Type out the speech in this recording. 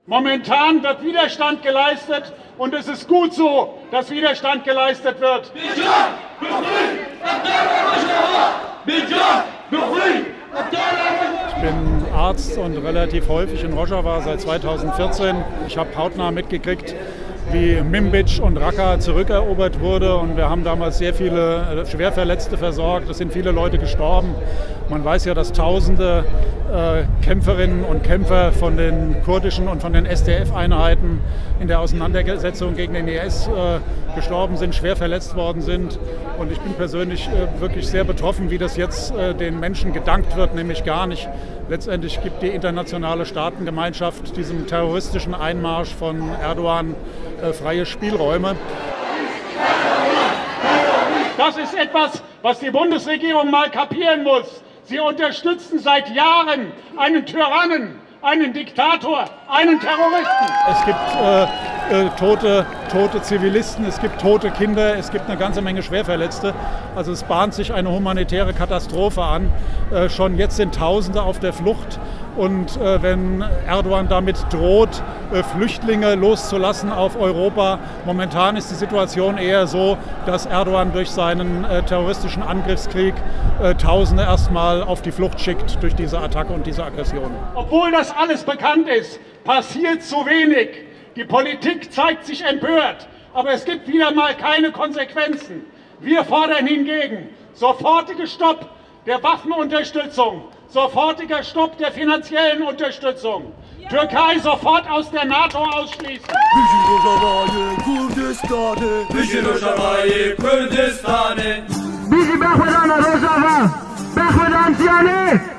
Momentan wird Widerstand geleistet und es ist gut so, dass Widerstand geleistet wird. Ich bin Arzt und relativ häufig in Rojava seit 2014. Ich habe hautnah mitgekriegt, wie Minbic und Raqqa zurückerobert wurde, und wir haben damals sehr viele Schwerverletzte versorgt. Es sind viele Leute gestorben. Man weiß ja, dass Tausende Kämpferinnen und Kämpfer von den kurdischen und von den SDF-Einheiten in der Auseinandersetzung gegen den IS gestorben sind, schwer verletzt worden sind. Und ich bin persönlich wirklich sehr betroffen, wie das jetzt den Menschen gedankt wird, nämlich gar nicht. Letztendlich gibt die internationale Staatengemeinschaft diesem terroristischen Einmarsch von Erdogan freie Spielräume. Das ist etwas, was die Bundesregierung mal kapieren muss. Sie unterstützen seit Jahren einen Tyrannen, einen Diktator, einen Terroristen. Es gibt tote Zivilisten, es gibt tote Kinder, es gibt eine ganze Menge Schwerverletzte. Also es bahnt sich eine humanitäre Katastrophe an. Schon jetzt sind Tausende auf der Flucht. Und wenn Erdogan damit droht, Flüchtlinge loszulassen auf Europa, momentan ist die Situation eher so, dass Erdogan durch seinen terroristischen Angriffskrieg Tausende erstmal auf die Flucht schickt durch diese Attacke und diese Aggression. Obwohl das alles bekannt ist, passiert zu wenig. Die Politik zeigt sich empört, aber es gibt wieder mal keine Konsequenzen. Wir fordern hingegen sofortigen Stopp der Waffenunterstützung, sofortiger Stopp der finanziellen Unterstützung. Türkei sofort aus der NATO ausschließen. Bizi bırakmadan Rojava, bırakmadan Tiyane.